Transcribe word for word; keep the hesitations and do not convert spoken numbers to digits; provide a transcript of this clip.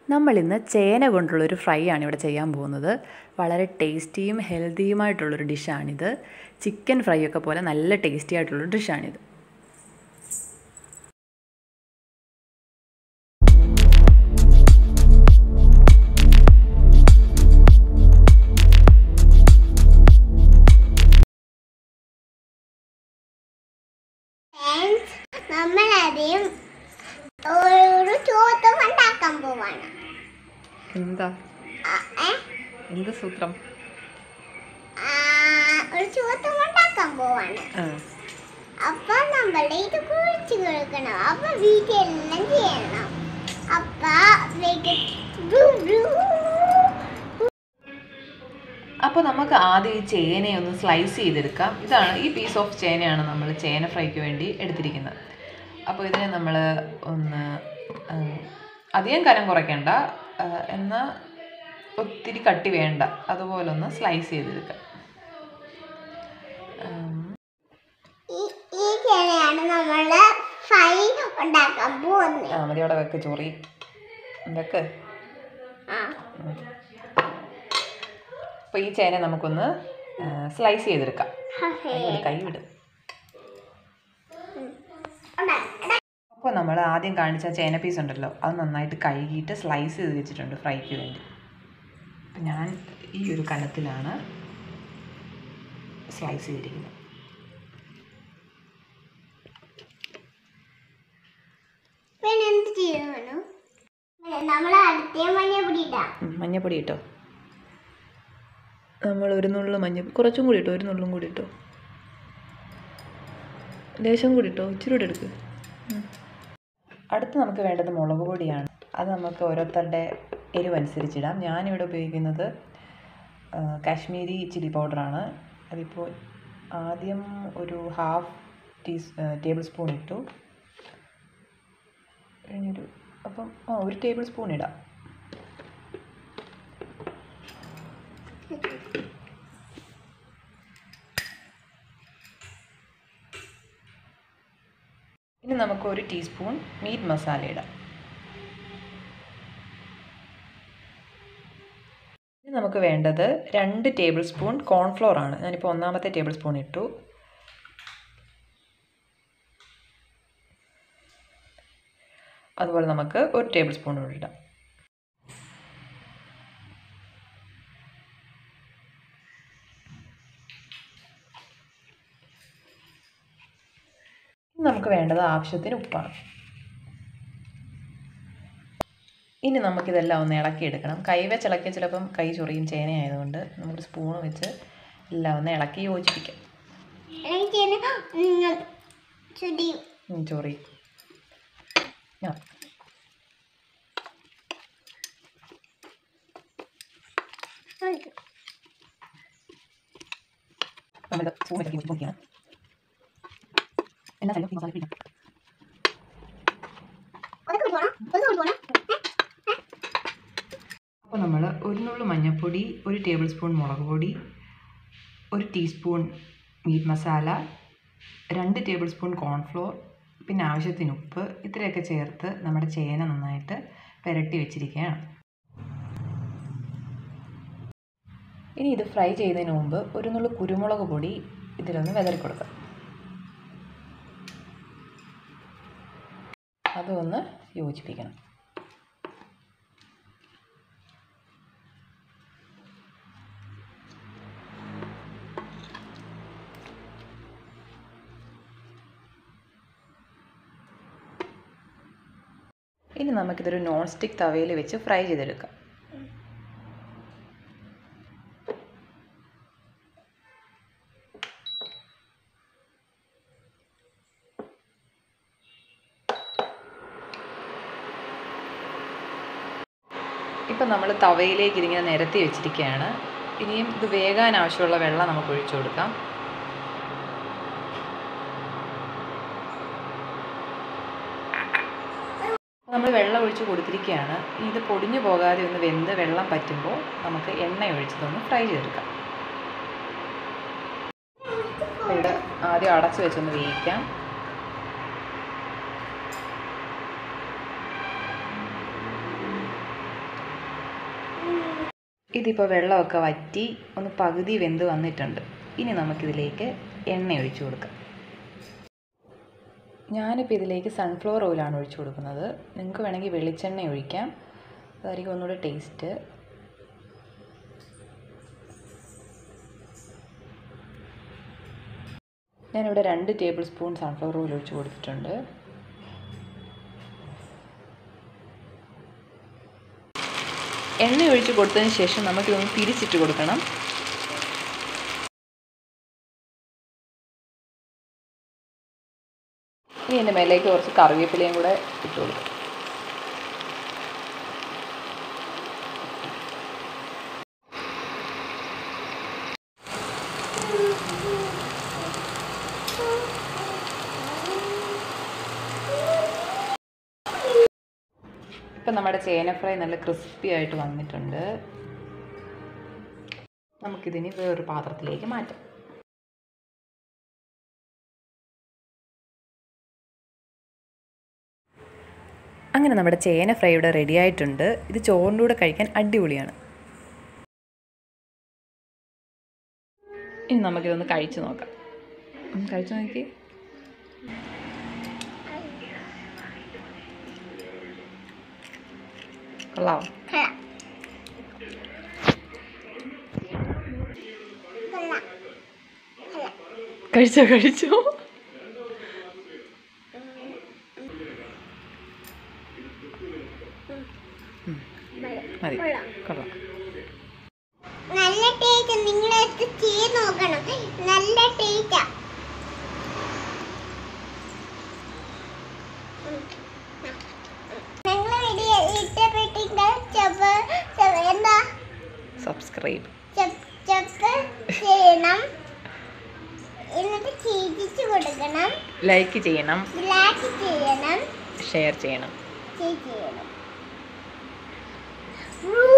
നമ്മളിന്ന് ചേന കൊണ്ടുള്ളൊരു ഫ്രൈ ആണ് ഇവിടെ ചെയ്യാൻ പോകുന്നത്. വളരെ ടേസ്റ്റിയും ഹെൽത്തിയുമായിട്ടുള്ളൊരു ഡിഷാണിത്. ചിക്കൻ ഫ്രൈ ഒക്കെ പോലെ നല്ല ടേസ്റ്റി ആയിട്ടുള്ളൊരു ഡിഷാണിത്. നമ്മളാദ്യം ഒരു ചോദ്യം ഉണ്ടാക്കാൻ പോവാണ്. എന്താ എന്ത് സൂത്രം? ഒരു ചോദ്യം ഉണ്ടാക്കാൻ പോവാണ്. അപ്പൊ നമ്മളെ ഇത് കുഴിച്ചു കൊടുക്കണം. അപ്പൊ വീട്ടിലെല്ലാം ചെയ്യണം. അപ്പൊ അപ്പോൾ നമുക്ക് ആദ്യം ഈ ചേനയെ ഒന്ന് സ്ലൈസ് ചെയ്തെടുക്കാം. ഇതാണ് ഈ പീസ് ഓഫ് ചേനയാണ് നമ്മൾ ചേന ഫ്രൈക്ക് വേണ്ടി എടുത്തിരിക്കുന്നത്. അപ്പോൾ ഇതിനെ നമ്മൾ ഒന്ന് അധികം കനം കുറയ്ക്കേണ്ട, എന്നാൽ ഒത്തിരി കട്ടി വേണ്ട, അതുപോലെ ഒന്ന് സ്ലൈസ് ചെയ്തെടുക്കാം. ഈ ചേനയാണ് നമ്മൾ ഫ്രൈ ഉണ്ടാക്കാൻ പോകുന്നത്. ആ മതി, അവിടെ വെക്ക് ചോറി വെക്ക്. അപ്പോൾ ഈ ചേന നമുക്കൊന്ന് സ്ലൈസ് ചെയ്തെടുക്കാം. കൈ വിട്. അപ്പോൾ നമ്മൾ ആദ്യം കാണിച്ച ചേന പീസ് ഉണ്ടല്ലോ, അത് നന്നായിട്ട് കഴുകിയിട്ട് സ്ലൈസ് ചെയ്ത് വെച്ചിട്ടുണ്ട് ഫ്രൈക്ക് വേണ്ടി. അപ്പം ഞാൻ ഈ ഒരു കനത്തിലാണ് സ്ലൈസ് ചെയ്തിരിക്കുന്നത്. മഞ്ഞപ്പൊടി ഇട്ടോ, നമ്മൾ ഒരു നുള്ളു മഞ്ഞ, കുറച്ചും കൂടി ഇട്ടോ, ഒരു നുള്ളും കൂടി ഇട്ടോ, ലേശം കൂടി ഇട്ടോ, ഇച്ചിരി കൂടി എടുക്ക്. അടുത്ത് നമുക്ക് വേണ്ടത് മുളക് പൊടിയാണ്. അത് നമുക്ക് ഓരോരുത്തരുടെ എരിവനുസരിച്ചിടാം. ഞാനിവിടെ ഉപയോഗിക്കുന്നത് കാശ്മീരി ചില്ലി പൗഡറാണ്. അതിപ്പോൾ ആദ്യം ഒരു ഹാഫ് ടീ ടേബിൾ സ്പൂൺ ഇട്ടു. കഴിഞ്ഞൊരു അപ്പം ആ ഒരു ടേബിൾ സ്പൂൺ ഇടാം. ഇനി നമുക്ക് ഒരു ടീസ്പൂൺ മീറ്റ് മസാല ഇടാം. ഇനി നമുക്ക് വേണ്ടത് രണ്ട് ടേബിൾ സ്പൂൺ കോൺഫ്ലോർ ആണ്. ഞാനിപ്പോൾ ഒന്നാമത്തെ ടേബിൾ സ്പൂൺ ഇട്ടു. അതുപോലെ നമുക്ക് ഒരു ടേബിൾ സ്പൂൺ കൂടി ഇടാം. നമുക്ക് വേണ്ടത് ആവശ്യത്തിന് ഉപ്പാണ്. ഇനി നമുക്കിതെല്ലാം ഒന്ന് ഇളക്കിയെടുക്കണം. കൈ വെച്ച് ഇളക്കിയാൽ ചിലപ്പം കൈ ചൊറിയും, ചേന ആയതുകൊണ്ട് നമുക്കൊരു സ്പൂൺ വെച്ച് എല്ലാം ഒന്ന് ഇളക്കി യോജിപ്പിക്കാം. ചൊറി നമ്മൾ സ്പൂൺ വെച്ച് യോജിപ്പിക്കാം. എല്ലാ സൈഡും മസാല ഇടാം. അപ്പോൾ നമ്മൾ ഒരു നുള്ളു മഞ്ഞൾപ്പൊടി, ഒരു ടേബിൾ സ്പൂൺ മുളക് പൊടി, ഒരു ടീസ്പൂൺ മീറ്റ് മസാല, രണ്ട് ടേബിൾ സ്പൂൺ കോൺഫ്ലോർ, പിന്നെ ആവശ്യത്തിന് ഉപ്പ്, ഇത്രയൊക്കെ ചേർത്ത് നമ്മുടെ ചേന നന്നായിട്ട് പുരട്ടി വെച്ചിരിക്കുകയാണ്. ഇനി ഇത് ഫ്രൈ ചെയ്യുന്നതിന് മുമ്പ് ഒരു നുള്ളു കുരുമുളക് പൊടി ഇതിലൊന്ന് വിതറി കൊടുക്കാം. അതൊന്ന് യോജിപ്പിക്കണം. ഇനി നമുക്കിതൊരു നോൺ സ്റ്റിക്ക് തവയിൽ വെച്ച് ഫ്രൈ ചെയ്തെടുക്കാം. ഇപ്പം നമ്മൾ തവയിലേക്ക് ഇതിങ്ങനെ നിരത്തി വെച്ചിരിക്കുകയാണ്. ഇനിയും ഇത് വേകാൻ ആവശ്യമുള്ള വെള്ളം നമുക്ക് ഒഴിച്ചു കൊടുക്കാം. നമ്മൾ വെള്ളം ഒഴിച്ച് കൊടുത്തിരിക്കുകയാണ്. ഇത് പൊടിഞ്ഞു പോകാതെ ഒന്ന് വെന്ത് വെള്ളം പറ്റുമ്പോൾ നമുക്ക് എണ്ണ ഒഴിച്ചതൊന്ന് ഫ്രൈ ചെയ്തെടുക്കാം. ഇവിടെ ആദ്യം അടച്ച് വെച്ചൊന്ന് വേവിക്കാം. ഇതിപ്പോൾ വെള്ളമൊക്കെ വറ്റി ഒന്ന് പകുതി വെന്ത് വന്നിട്ടുണ്ട്. ഇനി നമുക്കിതിലേക്ക് എണ്ണ ഒഴിച്ചു കൊടുക്കാം. ഞാനിപ്പോൾ ഇതിലേക്ക് സൺഫ്ലവർ ഓയിലാണ് ഒഴിച്ചു കൊടുക്കുന്നത്. നിങ്ങൾക്ക് വേണമെങ്കിൽ വെളിച്ചെണ്ണ ഒഴിക്കാം, അതായിരിക്കും ഒന്നുകൂടെ ടേസ്റ്റ്. ഞാനിവിടെ രണ്ട് ടേബിൾ സ്പൂൺ സൺഫ്ലവർ ഓയിൽ ഒഴിച്ച് കൊടുത്തിട്ടുണ്ട്. എണ്ണ ഒഴിച്ച് കൊടുത്തതിന് ശേഷം നമുക്കിതൊന്ന് തിരിച്ചിട്ട് കൊടുക്കണം. ഇനി ഇതിൻ്റെ മേലേക്ക് കുറച്ച് കറിവേപ്പിലയും കൂടെ ഇട്ട് കൊടുക്കും. ഇപ്പം നമ്മുടെ ചേന ഫ്രൈ നല്ല ക്രിസ്പി ആയിട്ട് വന്നിട്ടുണ്ട്. നമുക്കിതിന് വേറൊരു പാത്രത്തിലേക്ക് മാറ്റാം. അങ്ങനെ നമ്മുടെ ചേന ഫ്രൈ ഇവിടെ റെഡി ആയിട്ടുണ്ട്. ഇത് ചോറിൻ്റെ കൂടെ കഴിക്കാൻ അടിപൊളിയാണ്. ഇനി നമുക്കിതൊന്ന് കഴിച്ചു നോക്കാം. കഴിച്ചു നോക്കി. കൊള്ളാം. കഴിച്ചോ കഴിച്ചോ മതി. കൊള്ളാം. നല്ല ടേസ്റ്റ്. നിങ്ങൾ ചെയ്ത് നോക്കണം. നല്ല ടേസ്റ്റാ. നിങ്ങൾ വീഡിയോ ഇഷ്ടപ്പെട്ടെങ്കിൽ എന്താ സബ്സ്ക്രൈബ് ചെയ്യണം, എന്നിട്ട് ചെയ്യിച്ചു കൊടുക്കണം, ലൈക്ക് ചെയ്യണം, ലൈക്ക് ചെയ്യണം, ഷെയർ ചെയ്യണം. ചെയ്യണം.